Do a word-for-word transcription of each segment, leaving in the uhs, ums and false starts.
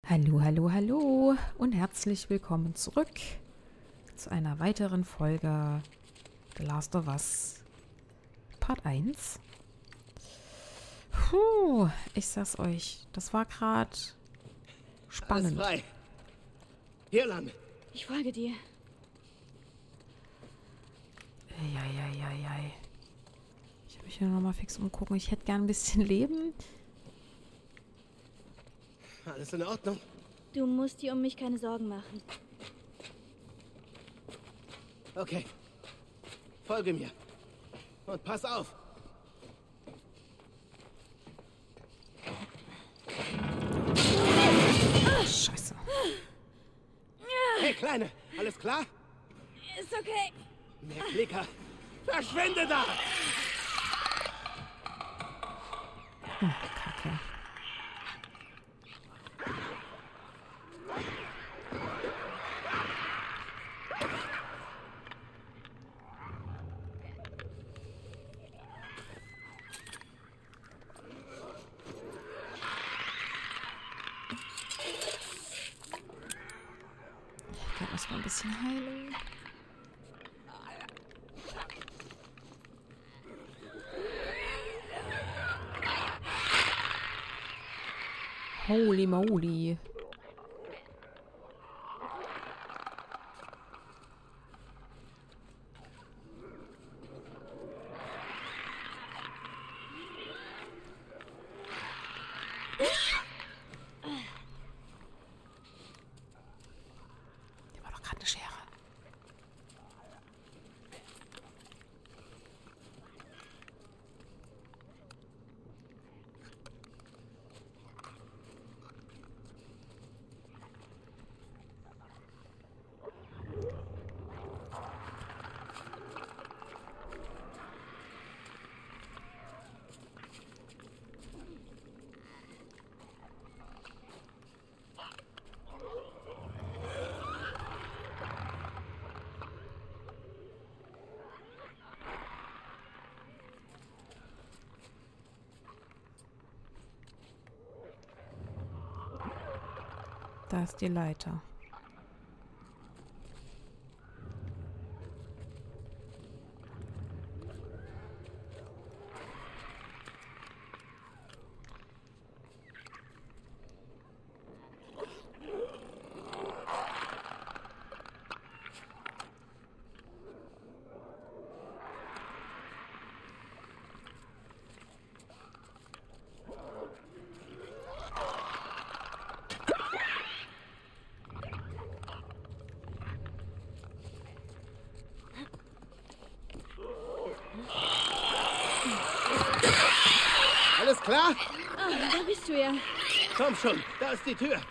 Hallo, hallo, hallo und herzlich willkommen zurück zu einer weiteren Folge The Last of Us Part eins. Puh, ich sag's euch, das war gerade spannend. Alles frei. Hier lang. Ich folge dir. Eieieiei. Ich will mich hier nochmal fix umgucken. Ich hätte gern ein bisschen Leben. Alles in Ordnung? Du musst dir um mich keine Sorgen machen. Okay. Folge mir. Und pass auf. Scheiße. Hey, Kleine. Alles klar? Ist okay. Mehr Klicker. Verschwinde da! Oh, Kacke. Ich kann erst mal ein bisschen heilen. Holy moly. Der war doch gerade eine Schere. Da ist die Leiter. Alles klar? Ah, da bist du ja. Komm schon. Da ist die Tür.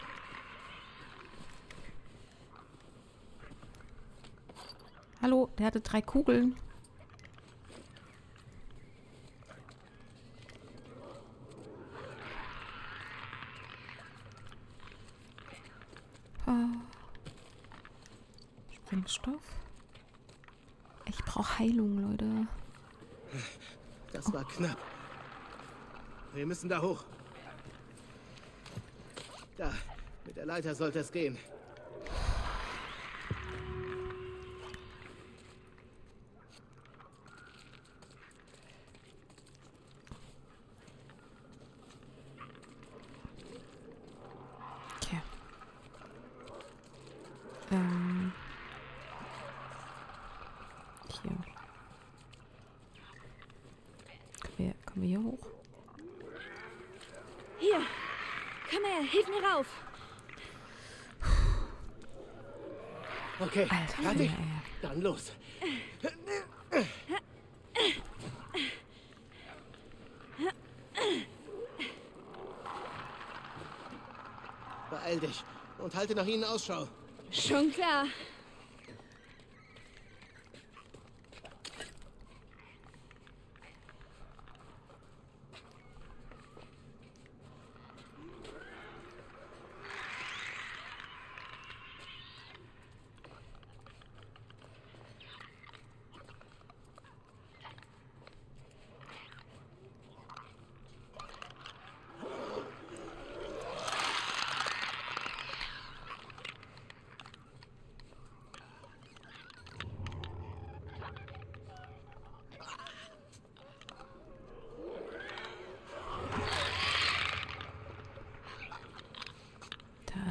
Hallo, der hatte drei Kugeln. Ah. Sprengstoff. Ich brauche Heilung, Leute. Das war knapp. Wir müssen da hoch. Da. Mit der Leiter sollte es gehen. Okay. Ähm. Hier. Kommen wir, kommen wir hier hoch? Hier. Komm her, hilf mir rauf. Okay. Alter, Fertig? ja, ja. Dann los. Beeil dich und halte nach ihnen Ausschau. Schon klar.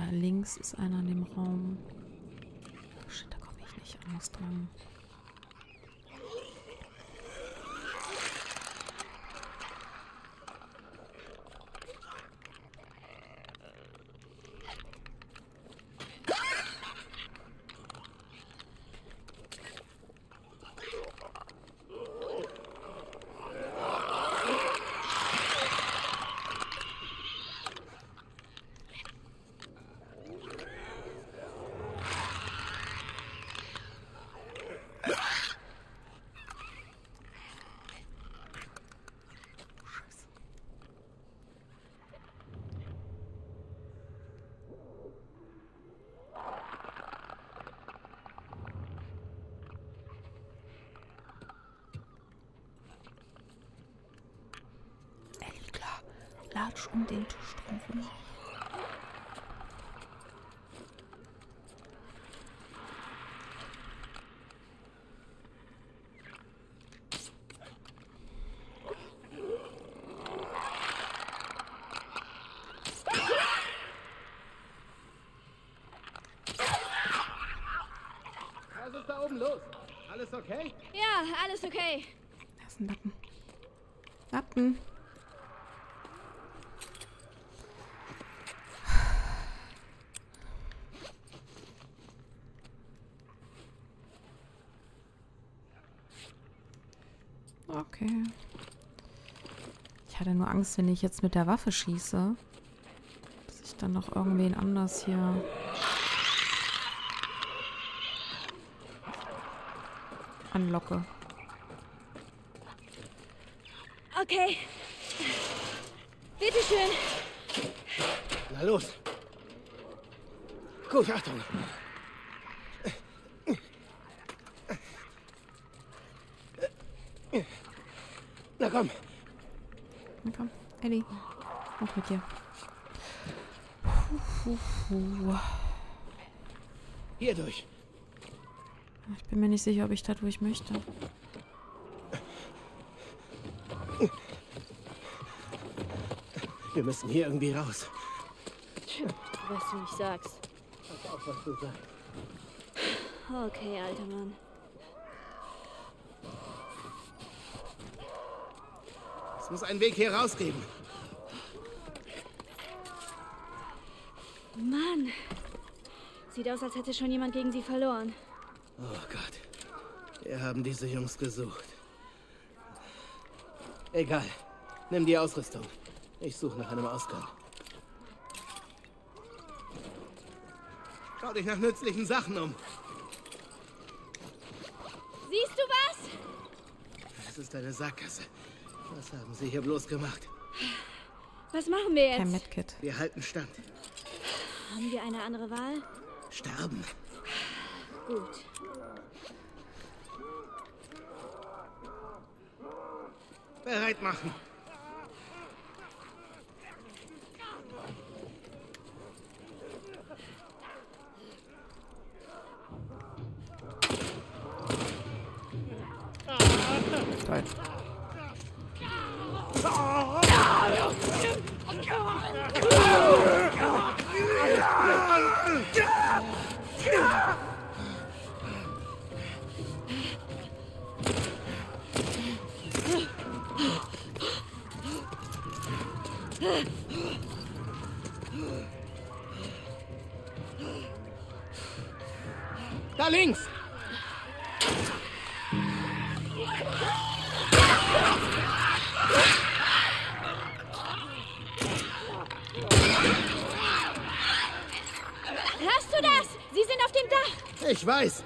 links ist einer in dem Raum. Oh shit, da komme ich nicht anders dran. Latsch um den Tisch drumherum. Was ist da oben los? Alles okay? Ja, alles okay. Da ist ein Lappen. Lappen. Okay. Ich hatte nur Angst, wenn ich jetzt mit der Waffe schieße, dass ich dann noch irgendwen anders hier... anlocke. Okay. Bitteschön. Na los. Gut, Achtung. Na komm. Na komm, Ellie. Auch mit dir. Puh, puh, puh. Hier durch. Ich bin mir nicht sicher, ob ich da durch möchte. Wir müssen hier irgendwie raus. Was du nicht sagst. Pass auf, was du sagst. Okay, alter Mann. Es muss einen Weg hier raus geben. Mann. Sieht aus, als hätte schon jemand gegen sie verloren. Oh Gott. Wir haben diese Jungs gesucht. Egal. Nimm die Ausrüstung. Ich suche nach einem Ausgang. Schau dich nach nützlichen Sachen um. Siehst du was? Das ist eine Sackgasse. Was haben sie hier bloß gemacht? Was machen wir Kein jetzt? Medkit. Wir halten stand. Haben wir eine andere Wahl? Sterben. Gut. Bereit machen. Toll. Da links! Hörst du das? Sie sind auf dem Dach. Ich weiß.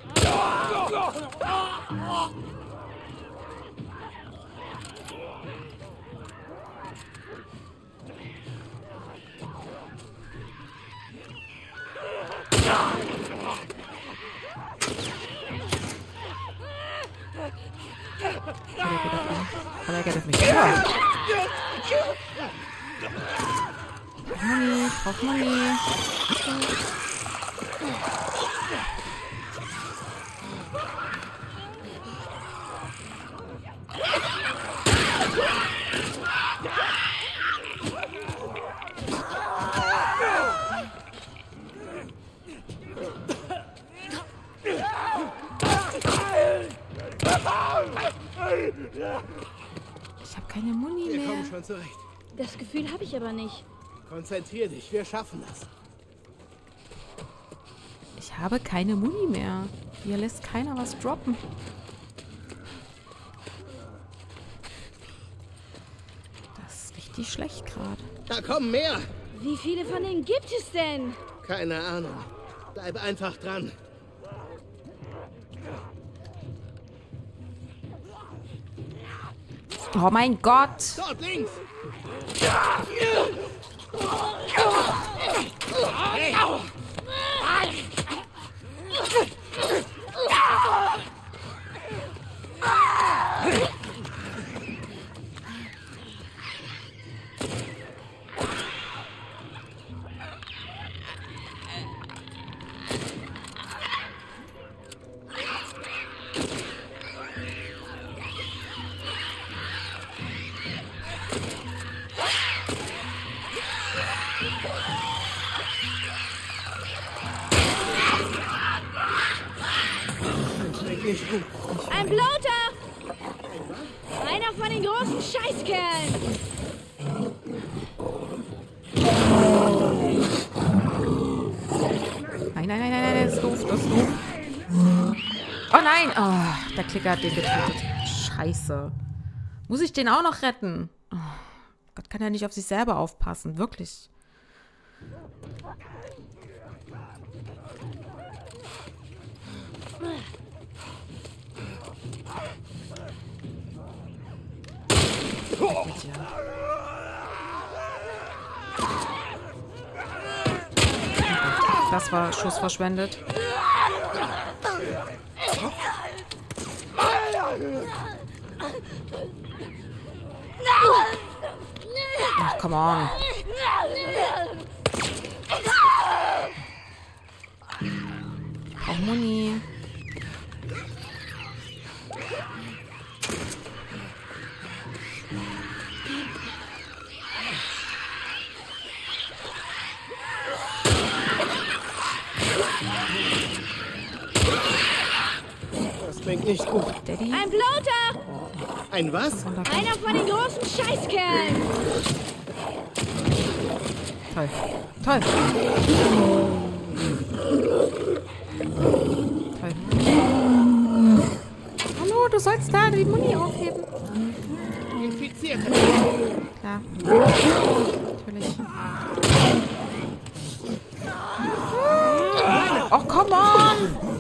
Aber er geht auf mich. Ja. Money, ich brauch Money. keine Muni Wir mehr. kommen schon zurecht. Das Gefühl habe ich aber nicht. Konzentrier dich, wir schaffen das. Ich habe keine Muni mehr. Hier lässt keiner was droppen. Das ist richtig schlecht gerade. Da kommen mehr. Wie viele von denen gibt es denn? Keine Ahnung. Bleib einfach dran. Oh mein Gott! Dort links. Nicht gut. Ein Bloater! Einer von den großen Scheißkerlen! Nein, nein, nein, nein, nein, das ist doof, das ist doof. Oh nein! Oh, der Klicker hat den getötet. Scheiße. Muss ich den auch noch retten? Oh Gott, kann ja nicht auf sich selber aufpassen. Wirklich. Das war Schuss verschwendet. Ach, come on. Ich brauche Muni. Das klingt nicht gut. Daddy? Ein Bloater! Ein was? Einer von den großen Scheißkerlen! Toll. Toll. Toll. Hallo, du sollst da die Muni aufheben. Infiziert. Klar. Natürlich. Oh, come on!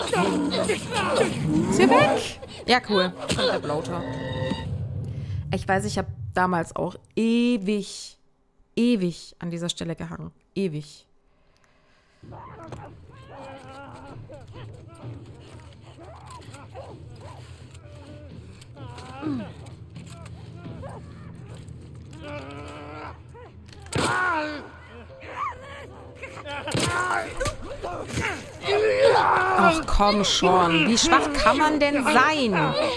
Ist hier weg? Ja, cool. Kommt der Bloater. Ich weiß, ich habe damals auch ewig, ewig an dieser Stelle gehangen. Ewig. Ach komm schon, wie schwach kann man denn sein?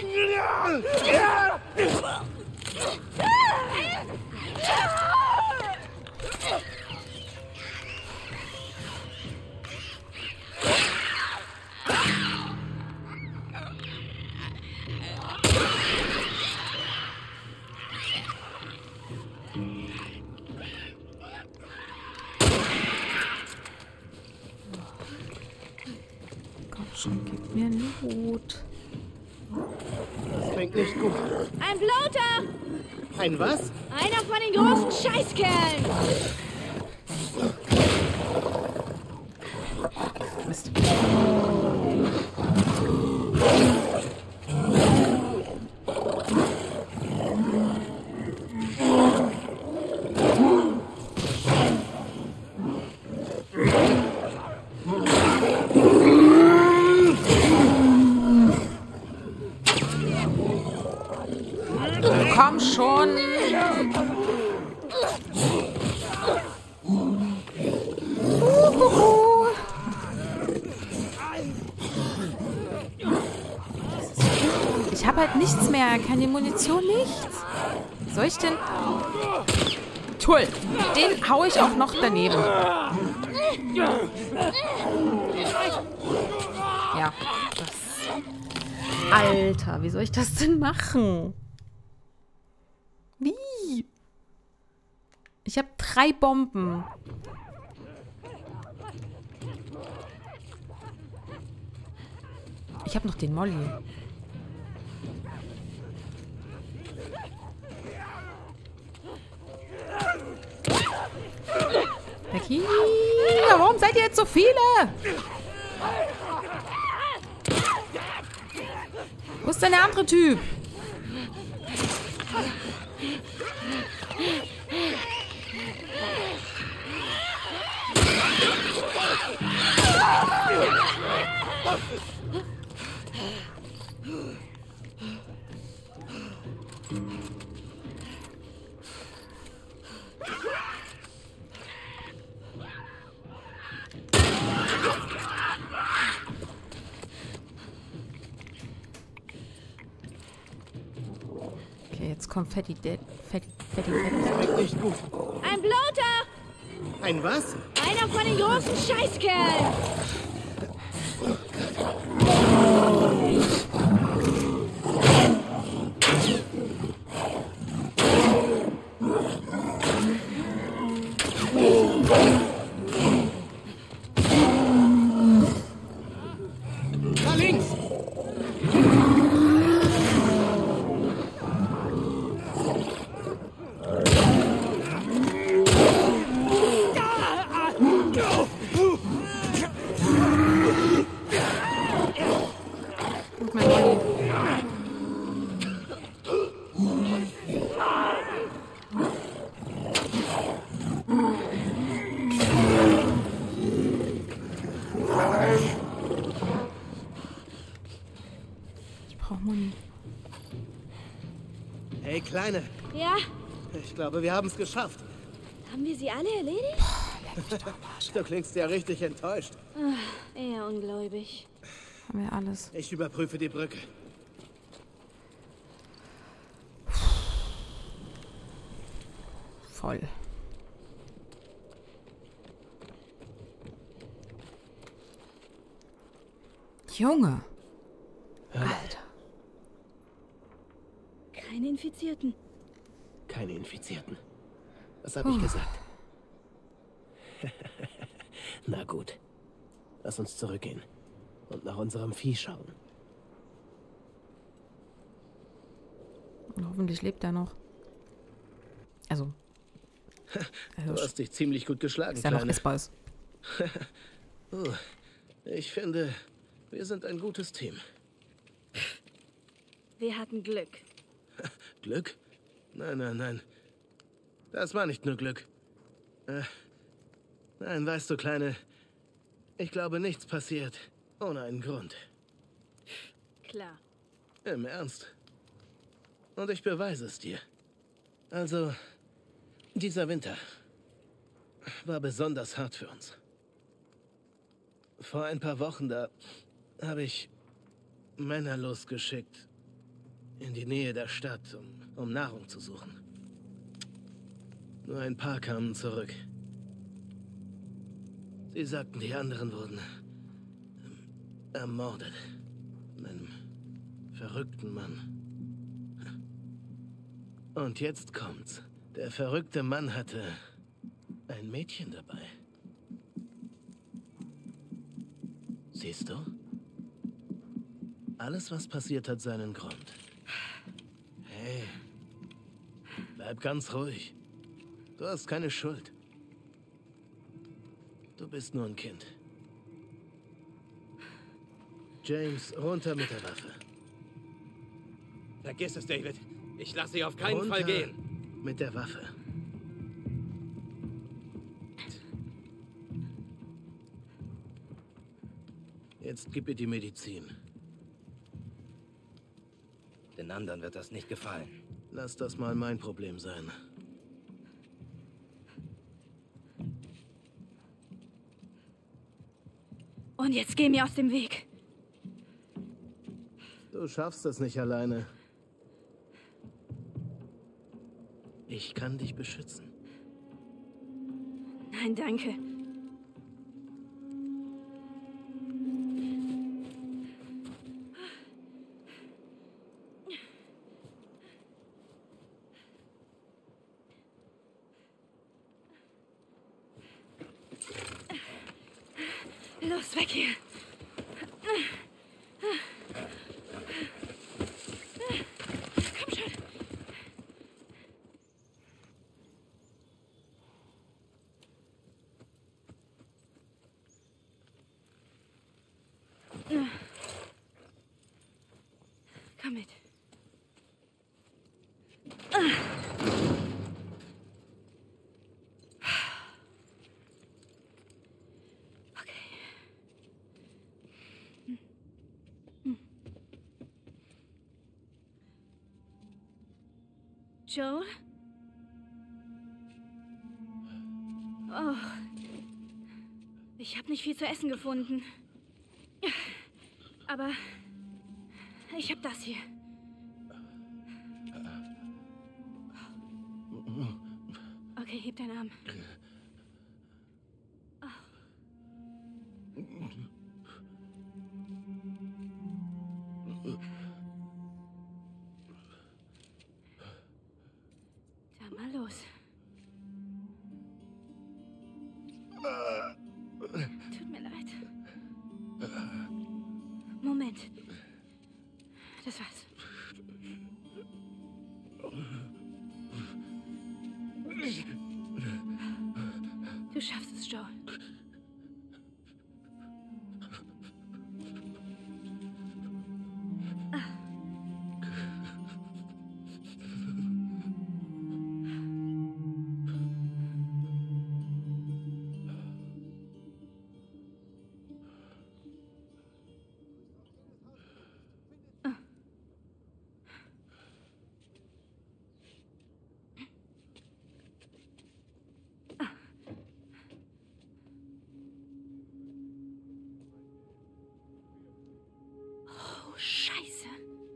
Schon, gib mir einen Hut. Das klingt nicht gut. Ein Bloater! Ein was? Einer von den großen Scheißkerlen! Mist. Komm schon. Uhuhu. Ich habe halt nichts mehr. Keine Munition, nichts. Was soll ich denn? Toll. Den hau ich auch noch daneben. Ja. Das. Alter, wie soll ich das denn machen? Ich habe drei Bomben. Ich habe noch den Molly. Becky, warum seid ihr jetzt so viele? Wo ist denn der andere Typ? Okay, jetzt kommt Fatty Dead. Fatty, Fatty, Fatty. Schmeckt nicht gut. Ein Bloater! Ein was? Einer von den großen Scheißkerlen! Da links! Und mein Molly. Ich brauche Muni. Hey, Kleine. Ja? Ich glaube, wir haben es geschafft. Haben wir sie alle erledigt? Du klingst ja richtig enttäuscht. Ach, eher ungläubig. Haben wir alles. Ich überprüfe die Brücke. Voll. Junge. Alter. Keine Infizierten. Keine Infizierten. Was habe ich gesagt? Na gut. Lass uns zurückgehen und nach unserem Vieh schauen. Und hoffentlich lebt er noch. Also. Du Also hast dich ziemlich gut geschlagen, ist ja noch Kleine. essbar ist. Oh, ich finde, wir sind ein gutes Team. Wir hatten Glück. Glück? Nein, nein, nein. Das war nicht nur Glück. Äh, nein, weißt du, Kleine, ich glaube, nichts passiert ohne einen Grund. Klar. Im Ernst. Und ich beweise es dir. Also, dieser Winter war besonders hart für uns. Vor ein paar Wochen, da habe ich Männer losgeschickt in die Nähe der Stadt, um, um Nahrung zu suchen. Nur ein paar kamen zurück. Sie sagten, die anderen wurden ähm, ermordet von einem verrückten Mann. Und jetzt kommt's. Der verrückte Mann hatte ein Mädchen dabei. Siehst du? Alles, was passiert, hat seinen Grund. Hey, bleib ganz ruhig. Du hast keine Schuld. Du bist nur ein Kind. James, runter mit der Waffe. Vergiss es, David. Ich lasse sie auf keinen runter Fall gehen. mit der Waffe. Jetzt gib ihr die Medizin. Den anderen wird das nicht gefallen. Lass das mal mein Problem sein. Und jetzt geh mir aus dem Weg. Du schaffst das nicht alleine. Ich kann dich beschützen. Nein, danke. Los, weg hier. Komm schon. Komm mit. Joel? Oh. Ich habe nicht viel zu essen gefunden. Aber ich habe das hier. Okay, heb deinen Arm. Dann mal los. Tut mir leid. Moment. Das war's. Du schaffst es, Joel. Scheiße.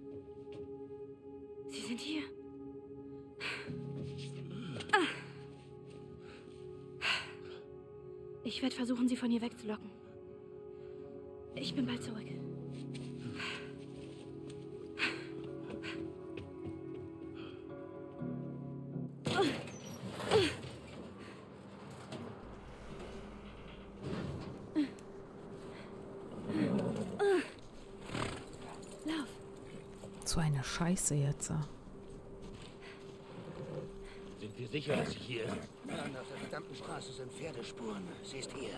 Sie sind hier. Ich werde versuchen, sie von hier wegzulocken. Ich bin bald zurück. So eine Scheiße jetzt. Sind wir sicher, dass sie hier... An auf der verdammten Straße sind Pferdespuren. Sie ist hier.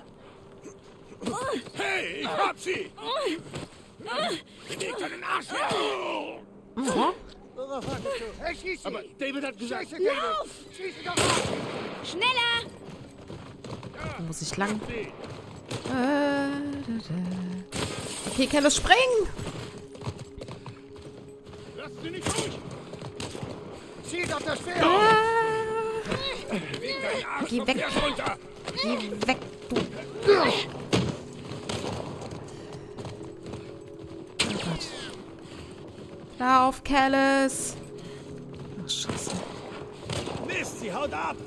Hey, ich hab sie! Bewegt deinen Arsch her! Worauf wartest du? Hey, schieß sie! Aber David hat gesagt... Scheiße, David! Schieß sie doch auf! Schneller! Da muss ich lang. Äh, da, da. Okay, Kellis, springen! Lass sie nicht durch! Schieß auf das Pferd! Ah, Beweg deinen Arsch Geh vom weg. Pferd runter! geh weg, du. Oh Gott. Lauf, Kellis! Ach, Scheiße. Mist, sie haut ab!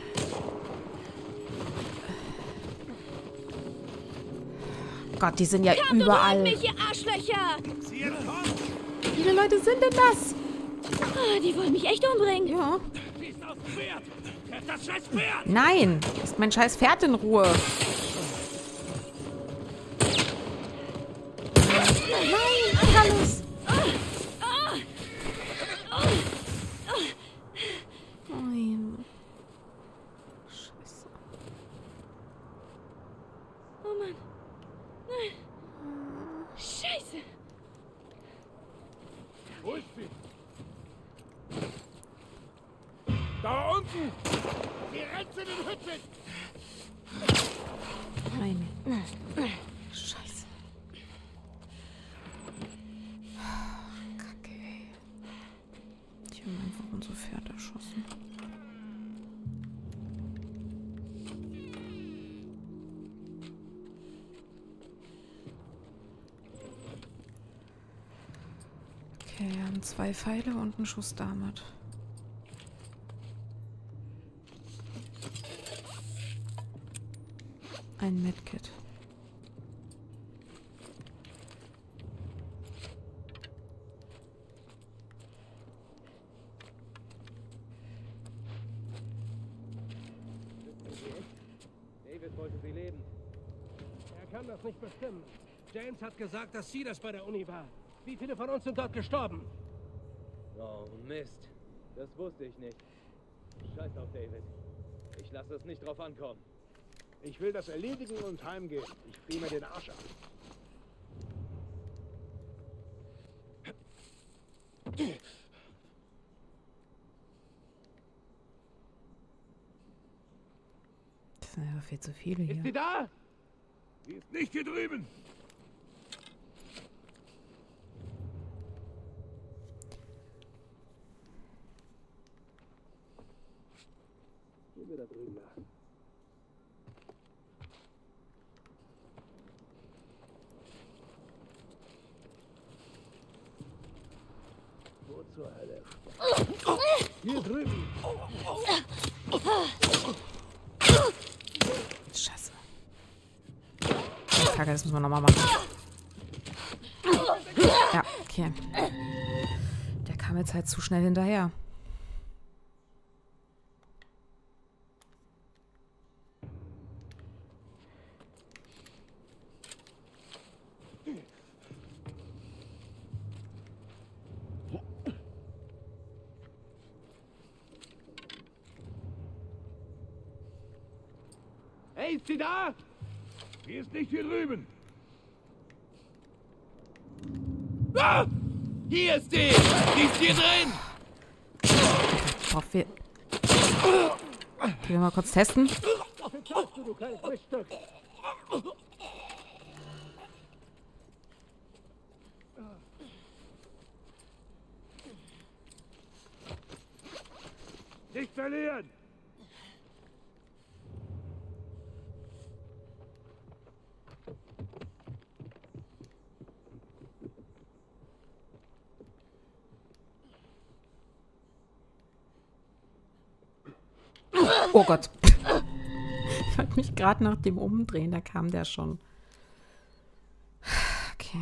Gott, die sind ja Kommt und holt überall. mich, ihr Arschlöcher! Sie entkommt! Wie viele Leute sind denn das? Ah, die wollen mich echt umbringen. Ja. Schießt auf das Pferd! Treff das scheiß Pferd! Nein, ist mein scheiß Pferd in Ruhe. Nein, Kellis! Nein. Scheiße. Oh Mann. Nein. Scheiße. Wo ist sie? Da unten! Sie rennt zu den Hütten! Nein. Scheiße. Kacke, ey. Die haben einfach unser Pferd erschossen. Okay, wir haben zwei Pfeile und einen Schuss damit. Ein Medkit. David wollte sie leben. Er kann das nicht bestimmen. James hat gesagt, dass sie das bei der Uni war. Wie viele von uns sind dort gestorben? Oh, Mist. Das wusste ich nicht. Scheiß auf David. Ich lasse es nicht drauf ankommen. Ich will das erledigen und heimgehen. Ich friere mir den Arsch ab. Das sind ja viel zu viele Ist sie hier. da? Sie ist nicht hier drüben. Gehen wir da drüben nach. Wo zur Hölle? Hier drüben. Scheiße. Kacke, das müssen wir nochmal machen. Ja, okay. Der kam jetzt halt zu schnell hinterher. Hey, ist sie da? Sie ist nicht hier drüben. Ah! Hier ist sie! Sie ist hier drin! Boah, wir... Okay, wir mal kurz testen. Du, du kleines Miststück. Nicht verlieren! Oh Gott. Ich wollte mich gerade nach dem umdrehen, da kam der schon. Okay.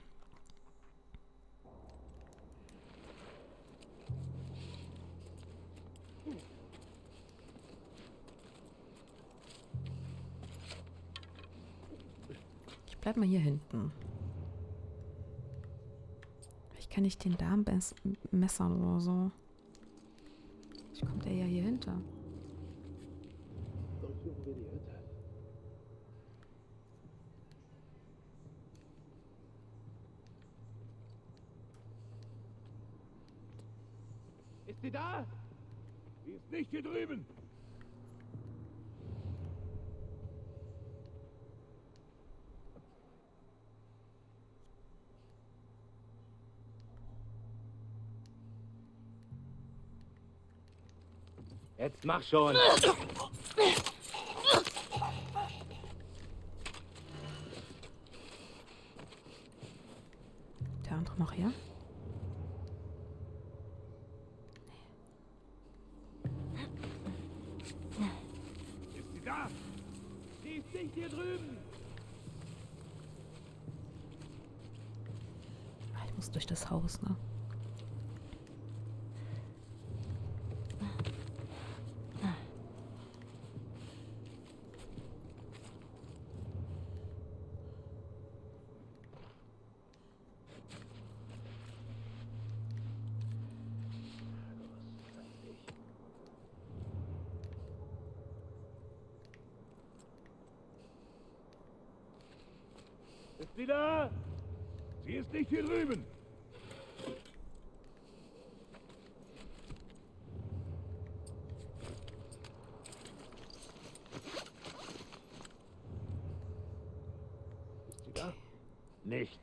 Ich bleib mal hier hinten. Ich kann nicht den Darm messern oder so. Ich kommt der ja hier hinter. Durchsuchen wir die Hütte. Ist sie da? Sie ist nicht hier drüben. Jetzt mach schon. Der andere noch her? Ist sie da? Sie ist nicht hier drüben. Ah, ich muss durch das Haus, ne? Ist sie da? Sie ist nicht hier drüben. Ist sie da? Nichts.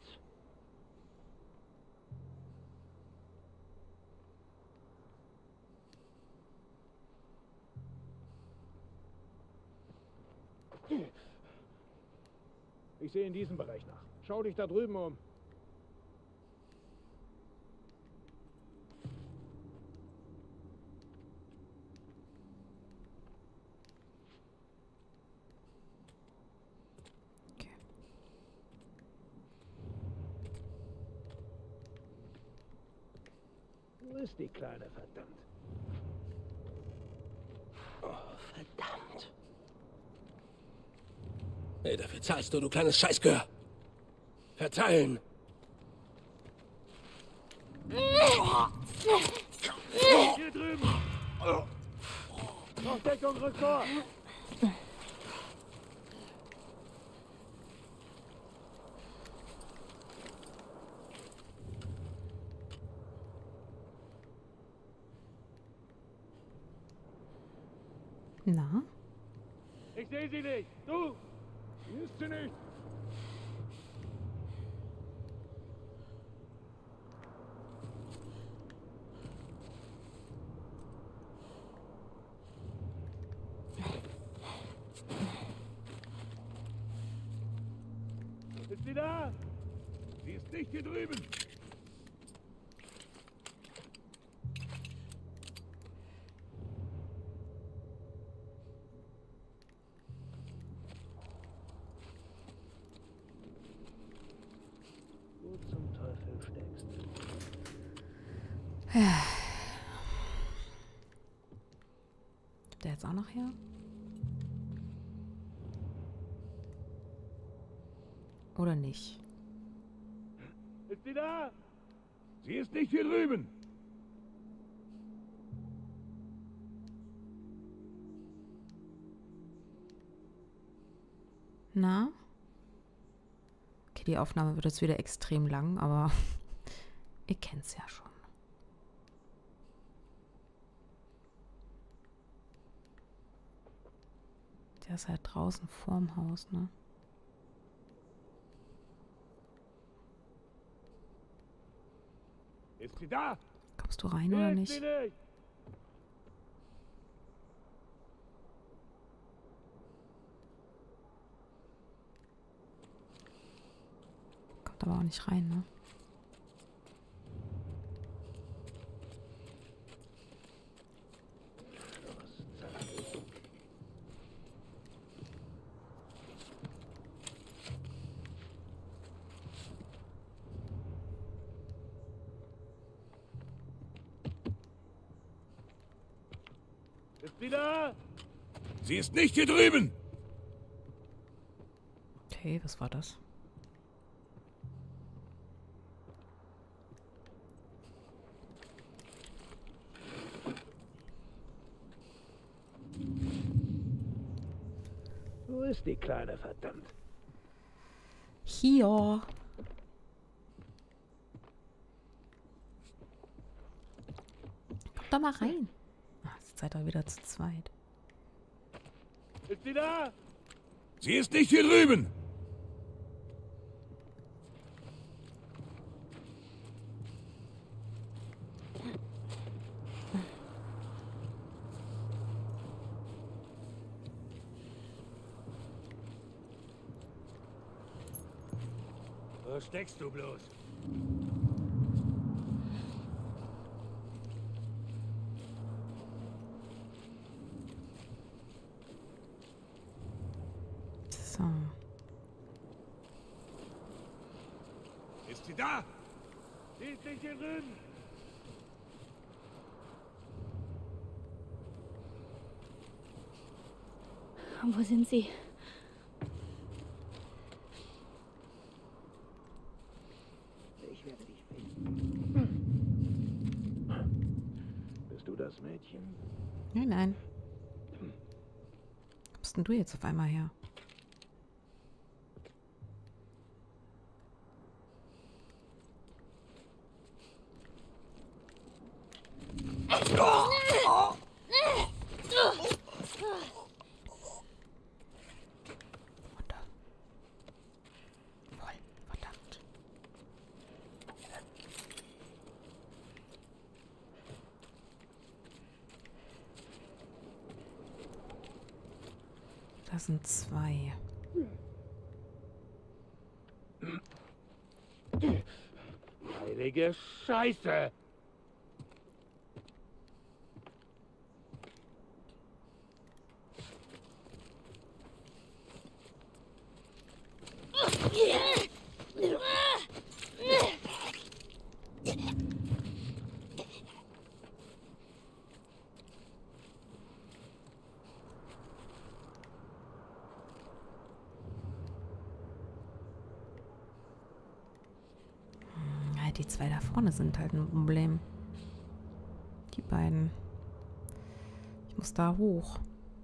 Ich sehe in diesem Bereich nach. Schau dich da drüben um. Okay. Wo ist die Kleine, verdammt? Oh, verdammt. Hey, dafür zahlst du, du kleines Scheißgehör. Verteilen. Hier drüben! Noch Deckung, rück vor! Na? Ich sehe sie nicht! Du! Hier ist sie nicht! Ist sie da? Sie ist nicht hier drüben! Wo zum Teufel steckst du? Kommt der jetzt auch noch her? Oder nicht? Ist sie da? Sie ist nicht hier drüben! Na? Okay, die Aufnahme wird jetzt wieder extrem lang, aber ihr kennt's ja schon. Der ist halt draußen vorm Haus, ne? Ist sie da? Kommst du rein oder Ist sie nicht? nicht? Kommt aber auch nicht rein, ne? Ist sie da? Sie ist nicht hier drüben! Okay, was war das? Wo ist die Kleine, verdammt? Hier. Kommt doch mal rein. Ah, jetzt seid ihr wieder zu zweit. Ist sie da? Sie ist nicht hier drüben! Wo steckst du bloß? So. Ist sie da? Sie ist nicht hier drüben! Wo sind sie? Ich werde dich finden. Bist du das Mädchen? Nein, nein. Wo bist denn du jetzt auf einmal her? Runter. Voll. Verdammt. Das sind zwei. Heilige Scheiße! Die zwei da vorne sind halt ein Problem. Die beiden. Ich muss da hoch.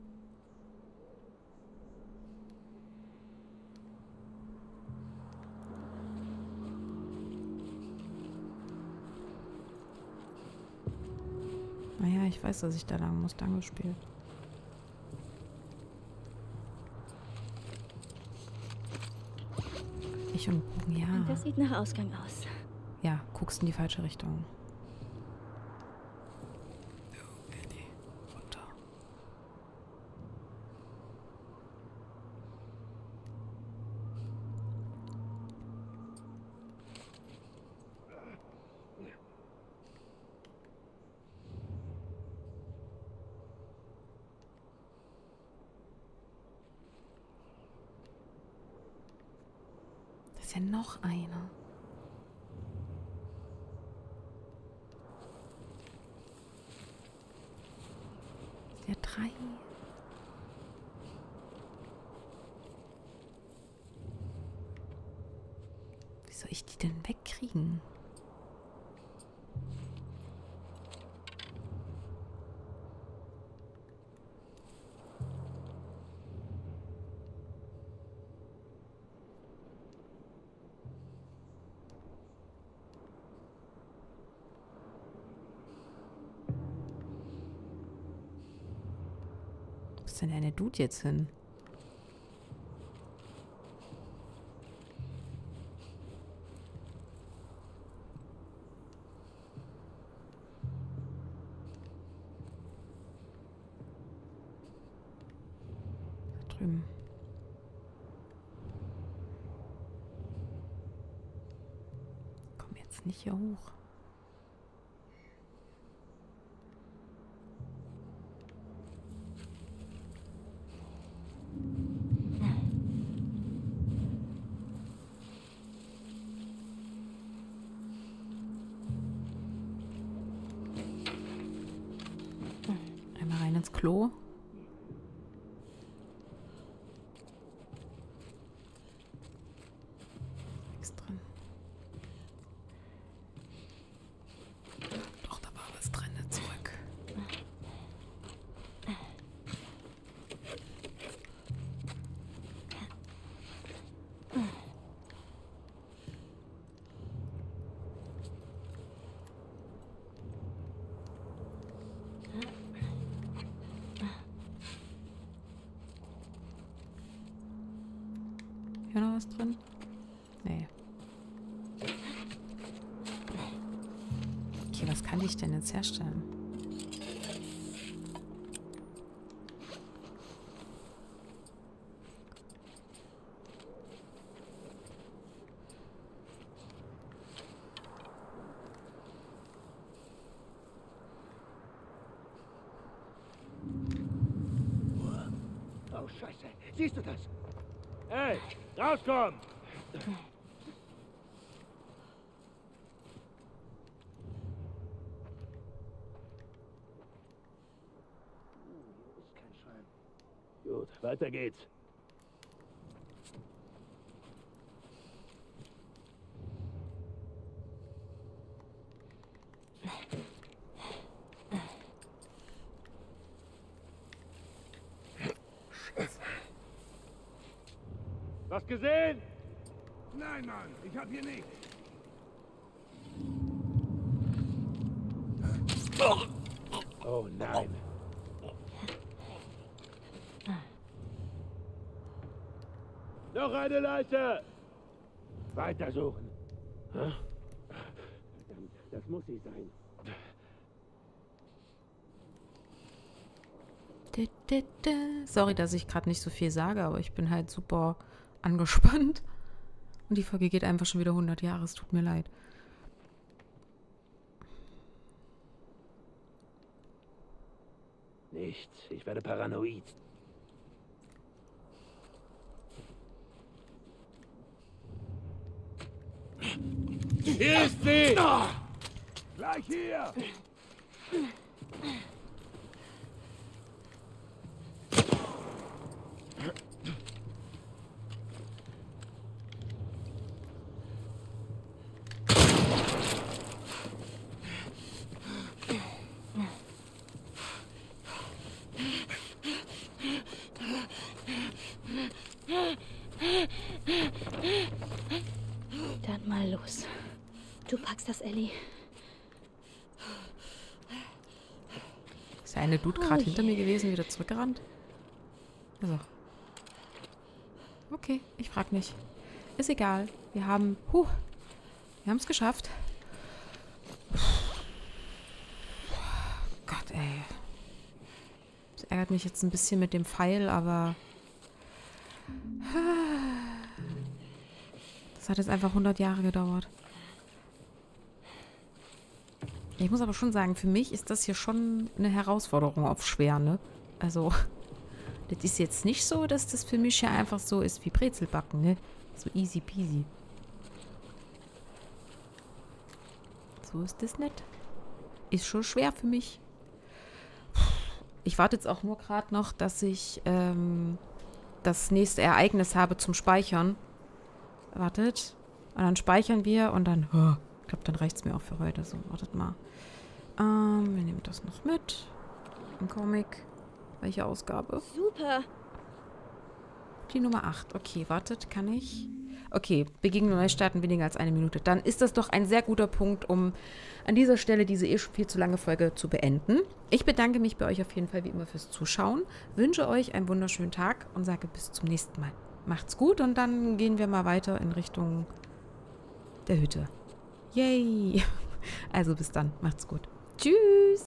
Naja, ich weiß, dass ich da lang muss. Danke, Spiel. Ich und Bogen, ja. Das sieht nach Ausgang aus. Ja, guckst in die falsche Richtung. Runter. Das ist ja noch einer. Ja, drei. Wie soll ich die denn wegkriegen? Wo ist denn der Dude jetzt hin? Da drüben. Komm jetzt nicht hier hoch. Einmal rein ins Klo. Nichts drin. Doch, da war was drin. Zurück. Hier noch was drin? Nee. Okay, was kann ich denn jetzt herstellen? Oh, Scheiße. Siehst du das? Hey, rauskommen! Ist kein Schwein. Gut, weiter geht's. Was gesehen? Nein, Mann, ich hab hier nichts. Oh nein. Noch eine Leiche! Weitersuchen. Hä? Verdammt, das muss sie sein. Sorry, dass ich gerade nicht so viel sage, aber ich bin halt super angespannt. Und die Folge geht einfach schon wieder hundert Jahre. Es tut mir leid. Nichts. Ich werde paranoid. Hier ist sie! Gleich hier! Dann mal los. Du packst das, Ellie. Ist der eine Dude gerade oh hinter mir gewesen, wieder zurückgerannt? Also. Okay, ich frag nicht. Ist egal. Wir haben... Huh, wir haben es geschafft. Gott, ey. Das ärgert mich jetzt ein bisschen mit dem Pfeil, aber... Das hat jetzt einfach hundert Jahre gedauert. Ich muss aber schon sagen, für mich ist das hier schon eine Herausforderung auf schwer, ne? Also, das ist jetzt nicht so, dass das für mich ja einfach so ist wie Brezelbacken, ne? So easy peasy. So ist das nicht. Ist schon schwer für mich. Ich warte jetzt auch nur gerade noch, dass ich ähm, das nächste Ereignis habe zum Speichern. Wartet. Und dann speichern wir und dann... Oh, ich glaube, dann reicht es mir auch für heute. So, wartet mal. Ähm, wir nehmen das noch mit. Ein Comic. Welche Ausgabe? Super. Die Nummer acht. Okay, wartet, kann ich... Okay, Begegnung neu starten weniger als eine Minute. Dann ist das doch ein sehr guter Punkt, um an dieser Stelle diese eh schon viel zu lange Folge zu beenden. Ich bedanke mich bei euch auf jeden Fall wie immer fürs Zuschauen. Wünsche euch einen wunderschönen Tag und sage bis zum nächsten Mal. Macht's gut und dann gehen wir mal weiter in Richtung der Hütte. Yay! Also bis dann. Macht's gut. Tschüss!